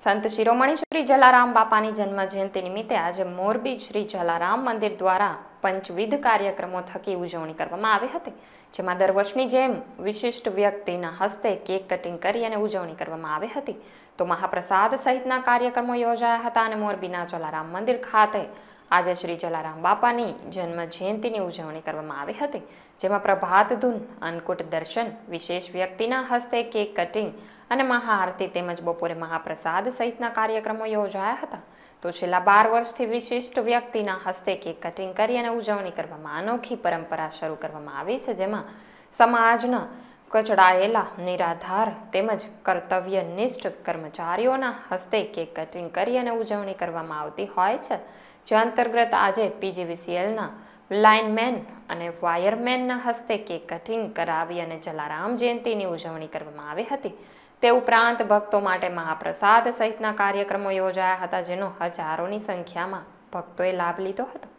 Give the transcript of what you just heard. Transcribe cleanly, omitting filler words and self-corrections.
સંત શિરોમણી શ્રી જલારામ બાપાની જન્મ જયંતિ નિમિત્તે આજે મોરબી શ્રી જલારામ મંદિર દ્વારા પંચવિધ કાર્યક્રમો થકી ઉજવણી કરવામાં આવી હતી, જેમાં દર વર્ષની જેમ વિશિષ્ટ વ્યક્તિના હસ્તે કેક કટિંગ કરી અને ઉજવણી કરવામાં આવી હતી. તો મહાપ્રસાદ સહિતના કાર્યક્રમો યોજાયા હતા અને મોરબીના જલારામ મંદિર ખાતે આજે શ્રી જલારામ બાપાની જન્મ જયંતિની ઉજવણી કરવામાં આવી હતી, જેમાં પ્રભાત ધૂન, અન્નકૂટ દર્શન, વિશેષ વ્યક્તિના હસ્તે કેક કટિંગ અને મહાઆરતી તેમજ બપોરે મહાપ્રસાદ સહિતના કાર્યક્રમો યોજાયા હતા. તો છેલ્લા 12 વર્ષથી વિશિષ્ટ વ્યક્તિના હસ્તે કેક કટિંગ કરી અને ઉજવણી કરવામાં અનોખી પરંપરા શરૂ કરવામાં આવી છે, જેમાં સમાજના કચડાયેલા, નિરાધાર તેમજ કર્તવ્યનિષ્ઠ કર્મચારીઓના હસ્તે કેક કટિંગ કરી અને ઉજવણી કરવામાં આવતી હોય છે. જે અંતર્ગત આજે પીજીવીસીએલના લાઇનમેન અને વાયરમેનના હસ્તે કેક કટિંગ કરાવી અને જલારામ જયંતિની ઉજવણી કરવામાં આવી હતી. તે ઉપરાંત ભક્તો માટે મહાપ્રસાદ સહિતના કાર્યક્રમો યોજાયા હતા, જેનો હજારોની સંખ્યામાં ભક્તોએ લાભ લીધો હતો.